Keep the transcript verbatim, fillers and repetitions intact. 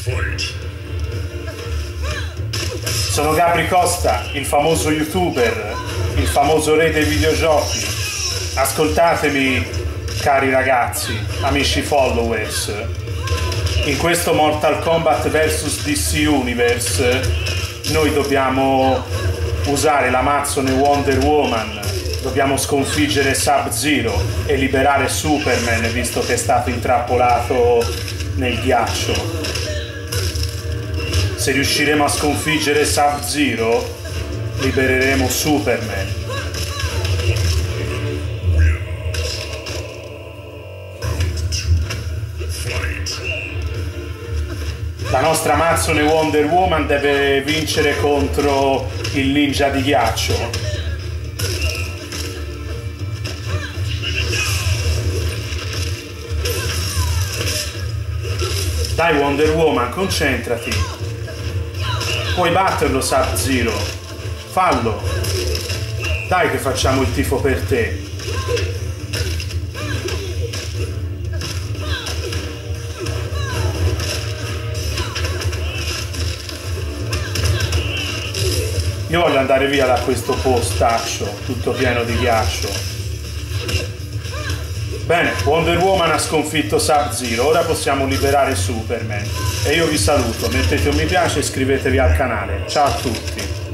Sono Gabri Costa, il famoso youtuber, il famoso re dei videogiochi. Ascoltatemi, cari ragazzi, amici followers. In questo Mortal Kombat versus D C Universe noi dobbiamo usare l'Amazzone Wonder Woman, dobbiamo sconfiggere Sub-Zero e liberare Superman, visto che è stato intrappolato nel ghiaccio. Se riusciremo a sconfiggere Sub-Zero, libereremo Superman. La nostra Amazzone Wonder Woman deve vincere contro il ninja di ghiaccio. Dai Wonder Woman, concentrati. Puoi batterlo Sub-Zero. Fallo. Dai che facciamo il tifo per te. Io voglio andare via da questo postaccio tutto pieno di ghiaccio. Bene, Wonder Woman ha sconfitto Sub-Zero, ora possiamo liberare Superman. E io vi saluto, mettete un mi piace e iscrivetevi al canale. Ciao a tutti!